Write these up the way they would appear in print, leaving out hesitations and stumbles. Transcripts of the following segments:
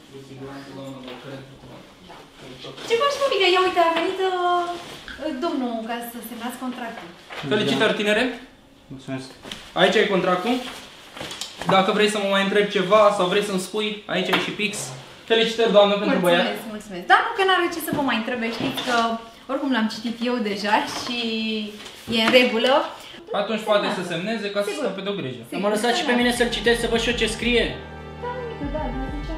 Ce faci, mămică? Ia uite, a venit domnul ca să semnați contractul. Felicitări, tinere! Mulțumesc. Aici ai contractul. Dacă vrei să mă mai întrebi ceva sau vrei să-mi spui, aici ai și pix. Felicitări, doamnă, pentru băiat. Mulțumesc, mulțumesc. Dar nu că n-are ce să vă mai întrebe, știți că oricum l-am citit eu deja și e în regulă. Atunci poate să semneze ca să stă pe de-o grijă. Mă lăsați și pe mine să-l citesc, să văd și eu ce scrie. Da, ziceam.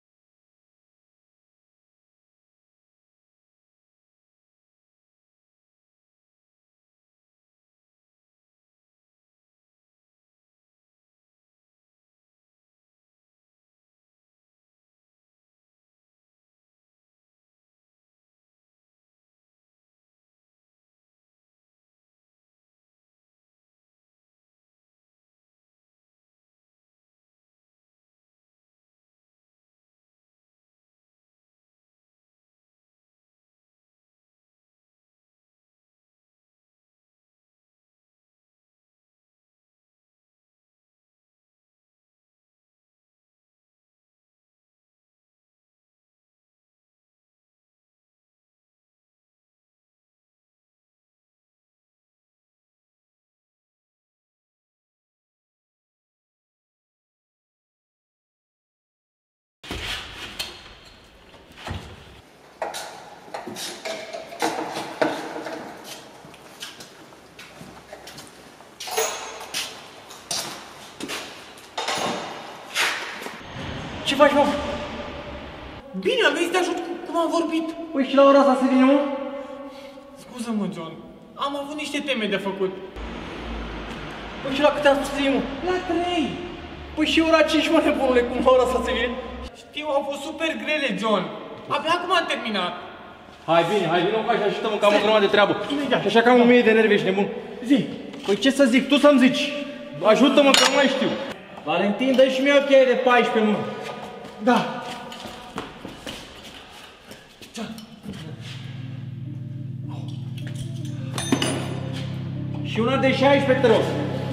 Ce faci, mă? Bine, am venit să te ajut cum am vorbit. Păi și la ora asta se vine, mă? Scuză-mă, John. Am avut niște teme de făcut. Păi și la câte am spus să mă? La 3. Păi și ora 5, mă, nebunule, cum la ora asta se vine? Știu, au fost super grele, John. Abia acum am terminat. Hai bine, nu faci, ajută-mă că am o grămadă de treabă. Imediat. Și așa că am 1000 de nervi, ești nebun. Zi. Păi ce să zic, tu să-mi zici. Ajută-mă că nu mai știu. Valentin, dă și mie o cheie de 14, mă. Da. John. Și una de 16, te rog.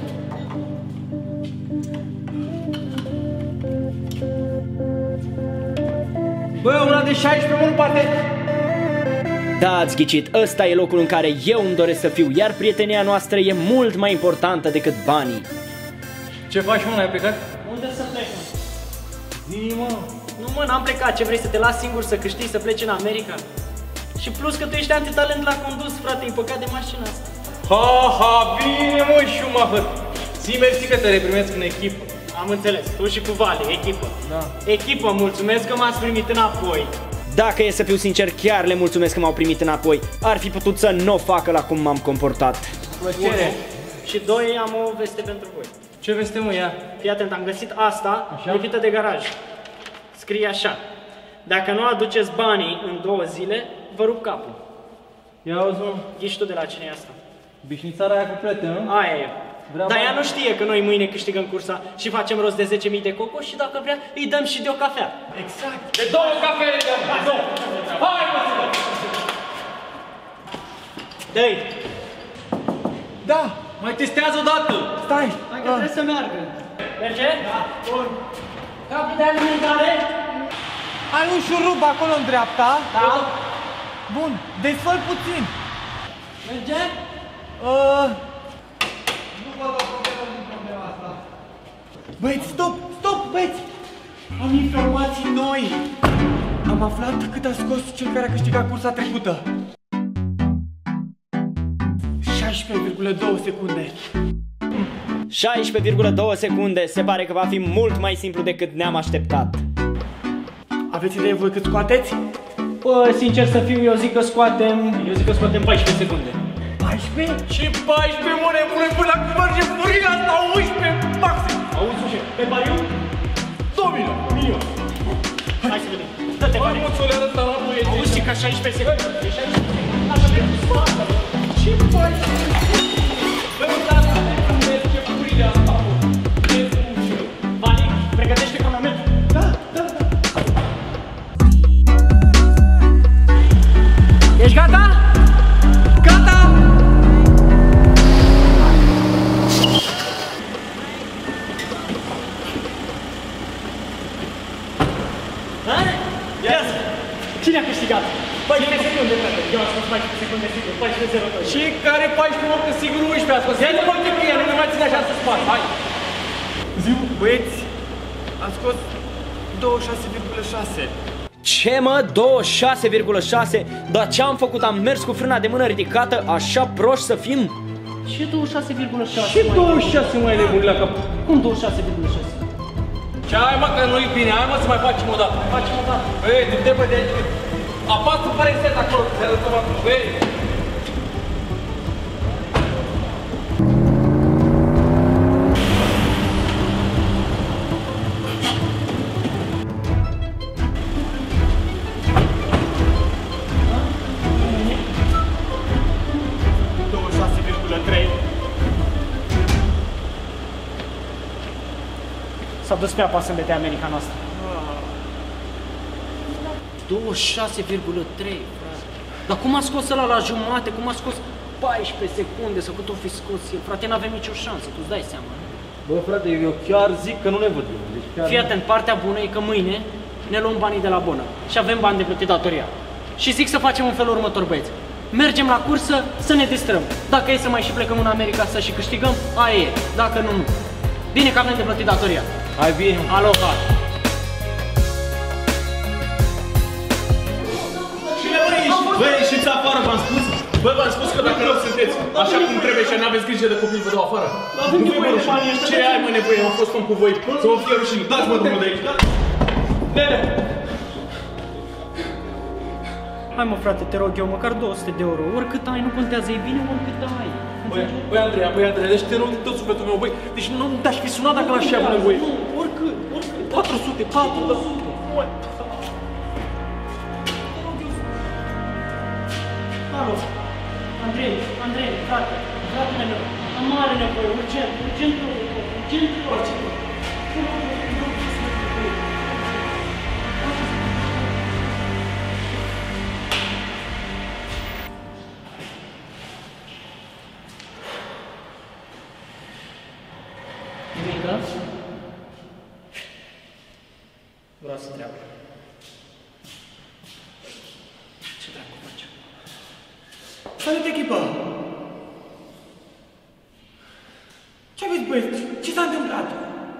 Bă, una de 16, mă, nu poate. Da, ați ghicit, ăsta e locul în care eu îmi doresc să fiu, iar prietenia noastră e mult mai importantă decât banii. Ce faci, mă, n-ai plecat? Unde să plec? Zi, mă. Nu, mă, n-am plecat. Ce vrei, să te las singur să câștigi, să pleci în America? Și plus că tu ești antitalent la condus, frate, e păcat de mașina asta. Ha, bine, mă, Schumacher. Zi, mersi că te reprimesc în echipă. Am înțeles, tu și cu Vale, echipă. Da. Echipă, mulțumesc că m-ați primit înapoi. Dacă e să fiu sincer, chiar le mulțumesc că m-au primit înapoi. Ar fi putut să nu o facă la cum m-am comportat. Plăcere. Și doi, am o veste pentru voi. Ce veste, mă, ia? Fii atent, am găsit asta, Așa? lipită de garaj. Scrie așa: dacă nu aduceți banii în 2 zile, vă rup capul. Ia auzi, mă. Ghiși tu de la cine e asta? Bișnițara aia completă, nu? Aia e. Vrea Dar ea bani. nu știe că noi mâine câștigăm cursa și facem rost de 10.000 de coco și dacă vrea îi dăm și de o cafea. Exact. De 2 cafele, de 2. Hai, mă, Dă-i! Da. mai testează o dată. Stai. Hai că trebuie să meargă. Merge? Da. Bun. Capul de alimentare? Ai un șurub acolo în dreapta. Da. Bun. Desfăl puțin. Merge? Nu văd o problemă din problema asta. Băieți, stop, băieți! Am informații noi! Am aflat cât a scos cel care a câștigat cursa trecută. 16,2 secunde. 16,2 secunde. Se pare că va fi mult mai simplu decât ne-am așteptat. Aveți idee voi cât scoateți? Bă, sincer să fiu, eu zic că scoatem 14 secunde. 14? Și 14, mă, nebune, până acum merge furina asta, 11 maxim! Auzi, ușe, pe pariu? 2 milioane, milion! Hai să vedem. Dă-te pariu. Mă, ți-o le arăt la băieți! Auzi, și ca 16 secunde. Ce faci? Bă, dar merge furina asta, mă! Vali, pregătește cronometru. Da. Ești gata? Gata! Ha? Ia zi. Cine a câștigat? 14 secunde, frate. Eu am scos 14 secunde sigur. 14-0. Și care 14 ori, că sigur 11 a scos. Ia-te mă că nu ne mai ține așa să spate. Hai. Ziu, băieți, am scos 26,6. Ce mă? 26,6? Dar ce am făcut? Am mers cu frâna de mână ridicată, așa proști să fim? Ce 26,6? Și 26 mai nebun la cap. Cum 26,6? Ce hai mă că nu-i bine, hai mă să mai facem o dată. Facem o dată. Băi, du-te bă de aici. Apasă pe reset acolo, să arătăm acolo. Băi. S-a dus pe apa sâmbete America noastră. 26,3, frate. Dar cum a scos ăla la jumate? Cum a scos 14 secunde sau cât o fi scos el? Frate, n-avem nicio șansă, tu-ți dai seama. Bă, frate, eu chiar zic că nu ne văd eu. Deci chiar... Fii atent, partea bună e că mâine ne luăm banii de la bonă și avem bani de plătit datoria. Și zic să facem în felul următor, băieți. Mergem la cursă să ne distrăm. Dacă e să mai și plecăm în America să și câștigăm, aia e. Dacă nu, nu. Bine că avem de plătit datoria. Hai bine. Aloha! Băi, ieșiți afară, v-am spus? Bă, v-am spus că dacă nu sunteți așa cum trebuie și n-aveți grijă de copii, vă dau afară. Avem nevoie de banii ăștia. Ce ai, mă, nevoie? Am fost om cu voi. Să mă fie rușine. Dați-mă drumul de aici. Nene! Hai mă frate, te rog eu, măcar 200 de euro. Oricât ai, nu contează, e bine oricât ai. Băi, Andreea, deci te rog din tot sufletul meu, băi. Deci nu te-aș fi sunat dacă l-aș fi avut nevoie. Nu, oricât. 400, 400. Alo, Andrei, fratele meu, am mare nevoie, urgent, Nimică? Vreau să treabă. Ce dracu facem? Salut, echipă! Ce aveți, băieți? Ce s-a întâmplat?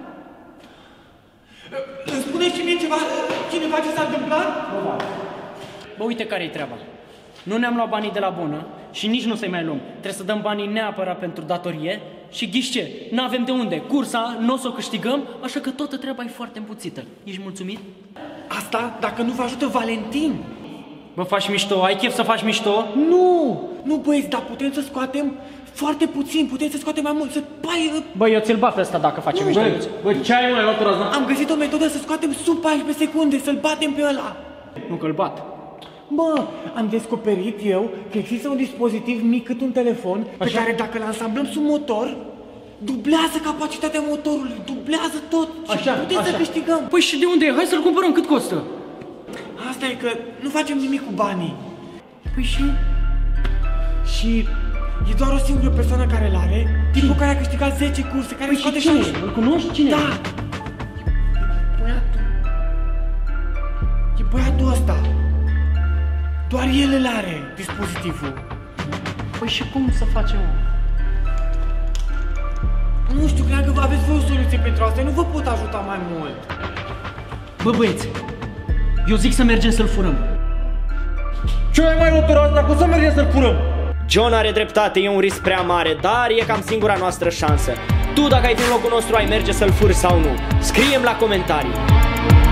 Îmi spuneți și mie cineva ce s-a întâmplat? Bă, uite care-i treaba. Nu ne-am luat banii de la bonă și nici nu să-i mai luăm. Trebuie să dăm banii neapărat pentru datorie și ghiși ce? N-avem de unde. Cursa nu o să o câștigăm, așa că toată treaba e foarte împuțită. Ești mulțumit? Asta dacă nu vă ajută Valentin. Bă, faci mișto? Ai chef să faci mișto? Nu, băieți, dar putem să scoatem foarte puțin, putem să scoatem mai mult, să Bă, eu ți-l bat pe ăsta dacă facem mișto. Bă, ce ai mai luat razna? Am găsit o metodă să scoatem sub 14 secunde, să-l batem pe ăla. Nu că-l bat. Bă, am descoperit eu că există un dispozitiv mic cât un telefon pe care dacă îl ansamblăm sub motor, dublează capacitatea motorului, dublează tot și putem să câștigăm. Păi și de unde e? Hai să-l cumpărăm, cât costă? Asta e că nu facem nimic cu banii. Păi și? Și e doar o singură persoană care îl are, tipul care a câștigat 10 curse, care Păi scoate și cine? 6. Îl cunoști? Cine? Da! E băiatul ăsta. Doar el îl are, dispozitivul. Păi și cum să facem? Nu știu, cream că aveți voi o soluție pentru asta, nu vă pot ajuta mai mult. Bă, băieți, eu zic să mergem să-l furăm. Ce ai mai luat razna? Cum să mergem să-l furăm? John are dreptate, e un risc prea mare, dar e cam singura noastră șansă. Tu, dacă ai fi în locul nostru, ai merge să-l furi sau nu? Scrie-mi la comentarii.